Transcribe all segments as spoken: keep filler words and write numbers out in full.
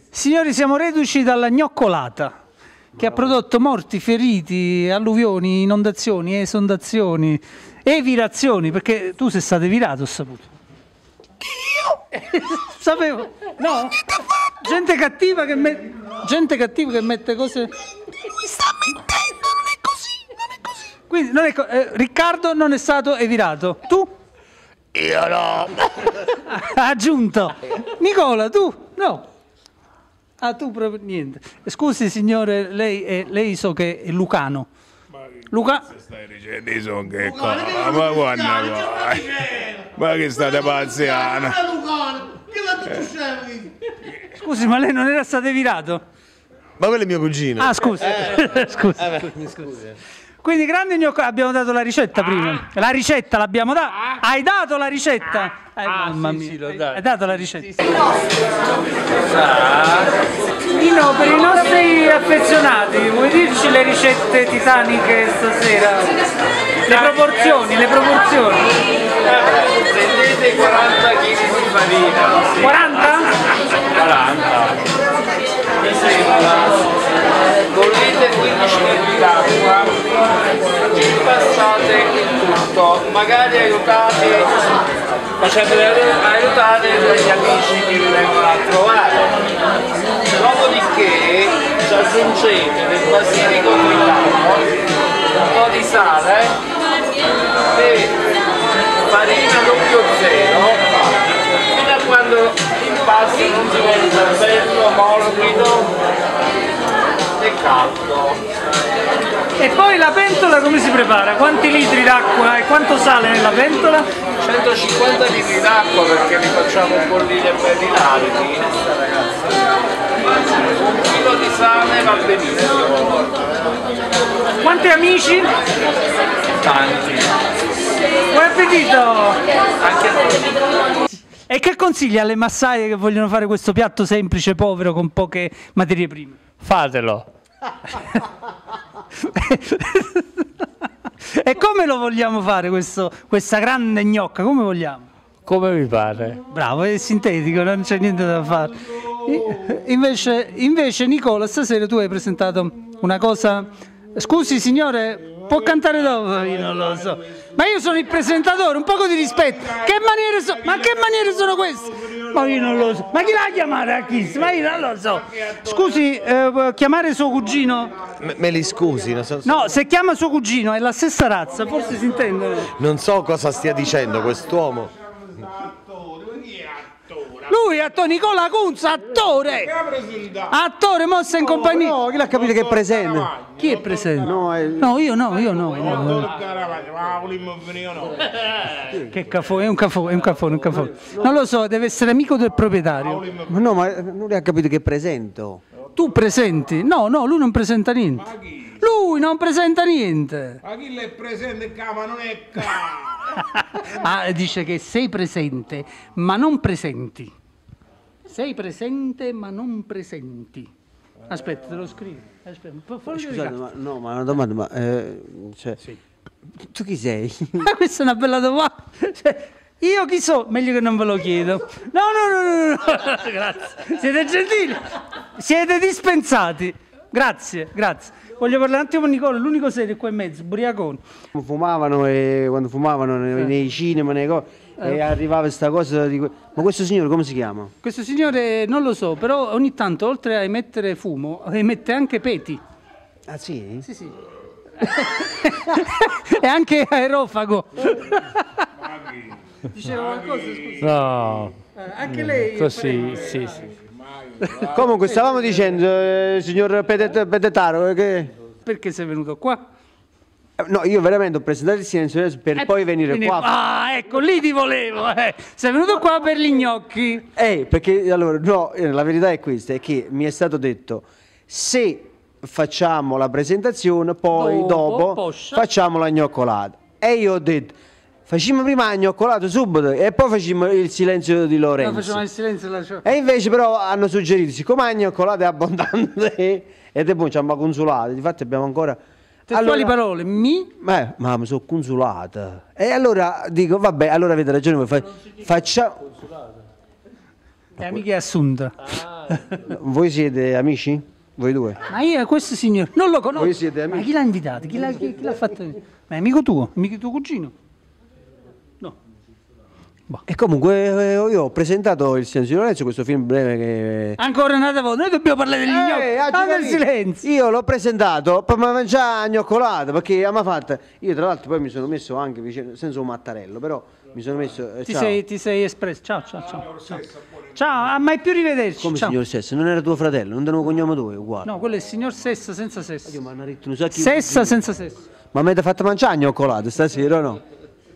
Signori, siamo reduci dalla gnoccolata che ha prodotto morti, feriti, alluvioni, inondazioni, esondazioni, evirazioni, perché tu sei stato evirato, ho saputo. Io? Sapevo. No? Gente cattiva che mette gente cattiva che mette cose. Mi sta mentendo, non è così, non è così. Quindi non è co- eh, Riccardo non è stato evirato. Tu? Io no. Ha aggiunto. Nicola, tu? No. Ah, tu proprio niente. Scusi signore, lei, è, lei so che è lucano. Luca? Stai dicendo io sono che cosa? Ma guarda qua. Ma che state pazziana? Scusi, ma lei non era stato evirato? Ma quello è mio cugino. Ah, scusi. Eh. scusi, Eh, scusi, scusi. Quindi grande gnocco, abbiamo dato la ricetta prima. La ricetta l'abbiamo data? Hai dato la ricetta? Eh, mamma mia. sì, l'ho dato. Hai dato la ricetta? Nino, per i nostri affezionati, vuoi dirci le ricette titaniche stasera? Le proporzioni, le proporzioni. Prendete quaranta chili di farina. quaranta? quaranta. Mi sembra. Bollite quindici litri d'acqua, passate il tutto, magari aiutate, facendo aiutare degli amici che vi vengono a trovare. Dopodiché ci aggiungete del basilico trillato, un po' di sale e farina doppio zero, fino a quando l'impasto non diventa bello, morbido e caldo. E poi la pentola come si prepara? Quanti litri d'acqua e quanto sale nella pentola? centocinquanta litri d'acqua perché li facciamo bollire belli larghi. Un chilo di sale va benissimo. Quanti amici? Tanti. Buon appetito! Anche a voi. E che consiglia alle massaie che vogliono fare questo piatto semplice, povero, con poche materie prime? Fatelo. E come lo vogliamo fare questo, questa grande gnocca? Come vogliamo? Come vi pare? Bravo, è sintetico, non c'è niente da fare. I- Invece, invece Nicola, stasera tu hai presentato una cosa. Scusi signore, può cantare dopo? Io non lo so. Ma io sono il presentatore, un poco di rispetto. Che maniere so- Ma che maniere sono queste? Ma io non lo so. Ma chi l'ha chiamata a Kiss? Ma io non lo so. Scusi, eh, può chiamare suo cugino? Me, me li scusi, non so, No, se chiama suo cugino è la stessa razza, forse si intendono. non so cosa stia dicendo quest'uomo. Lui è attore, Nicola Cunza, attore! Attore, mossa in compagnia. No, chi l'ha capito che è presente? Chi è presente? No, è... No, io no, io no. no, no. Che cafone, è un cafone, è un cafone, un cafone. Non lo so, deve essere amico del proprietario. Ma no, ma non li ha capito che presento. Tu presenti? No, no, lui non presenta niente. Lui non presenta niente. Ma chi è presente qua, ma non è qua? Ah, dice che sei presente, ma non presenti. Sei presente, ma non presenti. Aspetta, te lo scrivo. Aspetta, un po' fuori di Scusate, casa. ma no, ma una domanda, ma eh, cioè, tu chi sei? Ma questa è una bella domanda. Cioè, io chi so? Meglio che non ve lo chiedo. No, no, no, no, no. Grazie. Siete gentili. Siete dispensati. Grazie, grazie. Voglio parlare un attimo con Nicola, l'unico serio qua in mezzo, Briacone. Fumavano e quando fumavano nei, nei cinema, nei co- e arrivava questa cosa di que- ma questo signore come si chiama? Questo signore non lo so, però ogni tanto oltre a emettere fumo, emette anche peti. Ah sì? Sì, sì. E anche aerofago. Diceva qualcosa, scusa. No. Eh, anche lei. Così, sì, sì. Comunque stavamo dicendo, eh, signor Pedet- Pedetaro, che... Perché sei venuto qua? eh, No, io veramente ho presentato il silenzio per Eh, poi venire quindi- qua. Ah, ecco, lì ti volevo. Eh. Sei venuto qua per gli gnocchi. Eh, perché allora, no, eh, la verità è questa, è che mi è stato detto, se facciamo la presentazione, poi Dopo, dopo, poscia. facciamo la gnoccolata. E io ho detto, facciamo prima la gnoccolata subito e poi facciamo il silenzio di No, Lorenzo. facciamo il silenzio e lascio- E invece però hanno suggerito, siccome la gnoccolata è abbondante ed è buono, ci hanno consolato, infatti abbiamo ancora... Testuali parole, mi. Eh, ma mi sono consolata. E allora dico, vabbè, allora avete ragione voi, fa- facciamo... È amica Assunta. Voi siete amici? Voi due? Ma io questo signore non lo conosco. Voi siete amici? Ma chi l'ha invitato? Chi l'ha, chi, chi l'ha fatto? Ma è amico tuo? Amico tuo cugino? No. E comunque eh, io ho presentato Il Silenzio di Lorenzo, questo film breve che... Ancora un'altra volta, noi dobbiamo parlare degli gnocchi. Eh, ah, Fate il capito. silenzio. Io l'ho presentato per mangiare gnoccolata, perché mi ha fatto... Io tra l'altro poi mi sono messo anche vicino, senza un mattarello, però mi sono messo... eh, Ti ciao. sei, ti sei espresso. Ciao, ciao, ciao. Ciao, ciao, a mai più rivederci. Come ciao. signor Sesso? Non era tuo fratello, non te ne cognome due, uguale. No, quello è il signor Sessa senza sesso. Io mi hanno detto, non so chi... Sessa senza sesso. Ma mi avete fatto mangiare gnoccolata stasera o no?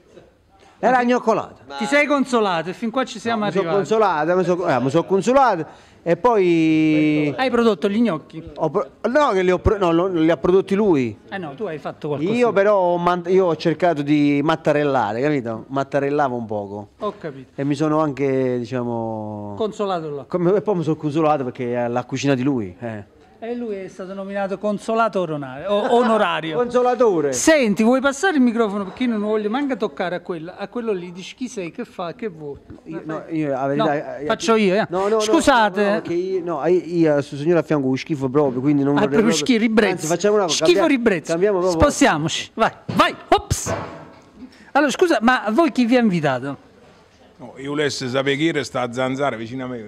Era gnoccolata. Ti sei consolato e fin qua ci siamo Mi sono arrivati. consolata, mi sono, eh, mi sono consolato e poi... Hai prodotto gli gnocchi? ho pro- no, che li, ho pro- no, lo- li ha prodotti lui. Eh no, tu hai fatto qualcosa. Io però ho, man- io ho cercato di mattarellare, capito? Mattarellavo un poco. Ho capito. E mi sono anche, diciamo... Consolato là. come- e poi mi sono consolato perché l'ha cucinato lui. Eh. E lui è stato nominato consolato onorario. o- onorario. Consolatore. Senti, vuoi passare il microfono perché io non voglio manca toccare a quello, a quello lì, dici chi sei, che fa, che vuoi. Io, no, io, la verità, No, eh, faccio io, eh. No, no, no, Scusate. no, no, che io, no, io, io questo signore a fianco ho schifo proprio, quindi non Ah, vorrei proprio schifo, ribrezzo. Anzi, facciamo una cosa. Schifo, cambia- ribrezzo. Cambiamo proprio. Spostiamoci. Vai, vai, ops. Allora, scusa, ma voi chi vi ha invitato? No, io volessi sapere chi era sta a zanzara vicino a me.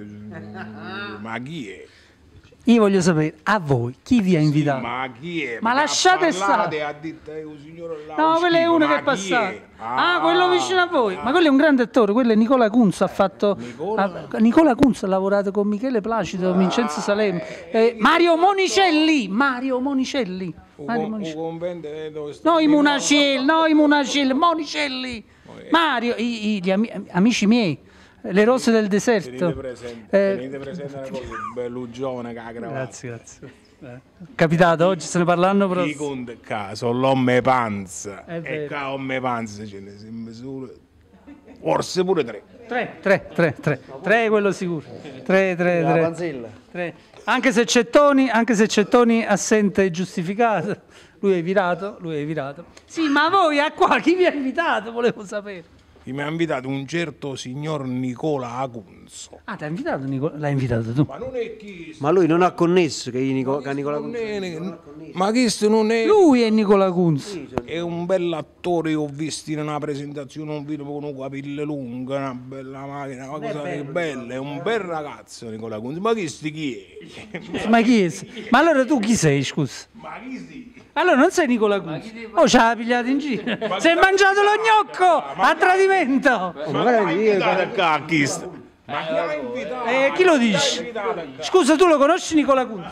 Ma chi è? Io voglio sapere, a voi, chi vi ha invitato? Ma chi è? Ma Mi ha lasciate parlato stare. e ha detto, eh, un signore là, No, un quello è schifo, uno ma che è chi passato. Ah, Ah, quello vicino a voi. Ma quello è un grande attore, quello è Nicola Kunz, ha fatto... Nicola? ha- Nicola Kunz ha lavorato con Michele Placido, Vincenzo Salem, eh, Mario Monicelli, Mario Monicelli. Un Mario con- Monicelli. un convento, eh, dove sta- No, i Munacelli, no, i Munacelli, Monicelli. Mario, i- i- gli ami- amici miei, le rose del Tenete deserto. presente, Eh, tenete presente una cosa, bello giovane che ha gravato. Grazie, grazie. Eh, Capitato, oggi se ne parlano Chi proprio. conta qua sono l'omme panza È e vero. qua l'omme panza ce ne sono solo forse pure tre. Tre, tre, tre, tre. Tre è quello sicuro. Tre, tre, La tre. panzella. Tre. Anche se c'è Toni, anche se c'è Toni assente e giustificato. Lui è virato, lui è virato. Sì, ma voi a qua chi vi ha invitato? Volevo sapere. Chi mi ha invitato un certo signor Nicola Acunzo. Ah, ti ha invitato Nicola? L'hai invitato tu? Ma non è chi? Ma lui non ha connesso che, Nico, che Nicola Non è- ma questo non è. Lui è Nicola Kunz. È un bell'attore che ho visto in una presentazione, un video con un capello lungo, una bella macchina, una cosa che bella, è un bel ragazzo Nicola Kunz. Ma questo chi è? Ma chi è? Ma allora tu chi sei, scusa? Ma chi si? Allora non sei Nicola Kunz. Oh, ci ha pigliato in giro. Si è mangiato lo gnocco a tradimento. Ma chi ha invitato qua a questo? Ma chi ha invitato? Eh, chi lo dice? Invitato qua? Scusa, tu lo conosci Nicola Kunz?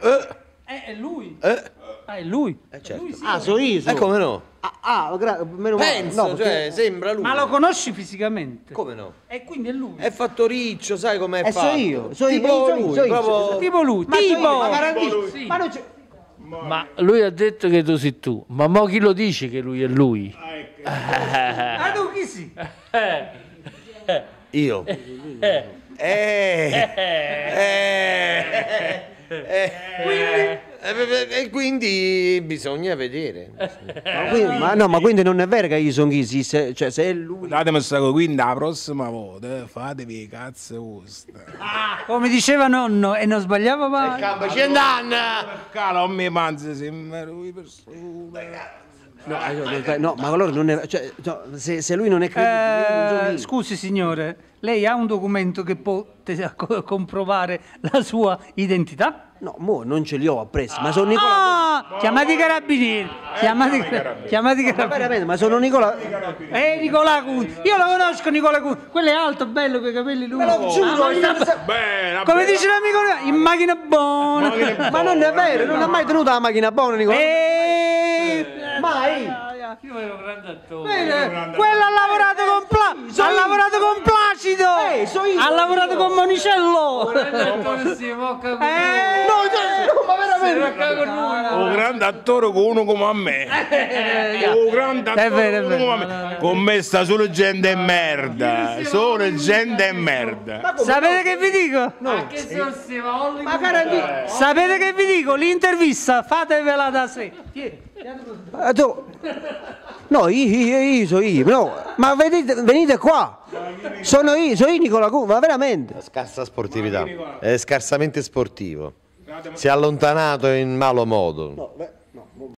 Eh, è lui. Eh? Ah, è lui. certo. Ah, so io. So. E come no? Ah, ah, gra- meno male. Penso, No, perché- cioè, sembra lui. Ma lo conosci fisicamente? Come no? E quindi è lui. È fatto riccio, sai com'è Eh, so fatto? io, so io, tipo so io, lui, so io, proprio... Tipo lui. Ma so io, tipo. ma garantito. Sì. Ma non c'è... Ma lui ha detto che tu sei tu, ma mo chi lo dice che lui è lui? Ah, tu chi sei? Io. Eh. Eh. Eh. Eh. E quindi bisogna vedere. Ma, quindi, ma no, ma quindi non è vero che io sono chi? Sì, se, cioè, se è lui... Datemi sta cosa, quindi la prossima volta fatevi i cazzo vostri. Come diceva nonno, e non sbagliava mai. Campo cent'anni! Cala, non mi panza, sembra lui persone. No, eh, no, ma allora non è... Cioè, no, se, se lui non è credibile, io non so Eh, chi. scusi signore, lei ha un documento che può te- co- comprovare la sua identità? No, mo non ce li ho appresso, ma sono Nicola... Ah, chiamati i carabinieri, chiamati, chiamati i Ma carabinieri. veramente, ma sono Nicola... Eh, Nicola Kunz, io lo conosco Nicola Kunz, quello è alto, bello, con i capelli lunghi. lo giuro, Ah, io ma non sta- so- Bene, come dice l'amico mio, in macchina buona. Ma non è vero, non ha mai tenuto la macchina buona, Nicola. Eh, Mai. Io ero un grande attore. Bene, quello ha lavorato con Pla- ha lavorato con Placido, Eh, so io, ha so lavorato io. con Monicello. Attore si mocca con Eh, No, no, ma veramente... un grande attore con uno come a me. Un grande È attore vero, è con vero. uno come a me. Con me sta solo gente e merda. Solo gente e merda. sapete che vi dico? che sorsiva, Ma garantito. Sapete che vi dico? L'intervista fatevela da sé. Tieni. Eh, tu- No, io, io, io sono io, no, ma venite, venite qua, sono io, sono io Nicola Cucchi, ma veramente. Scarsa sportività, è scarsamente sportivo. Si è allontanato in malo modo. No, beh,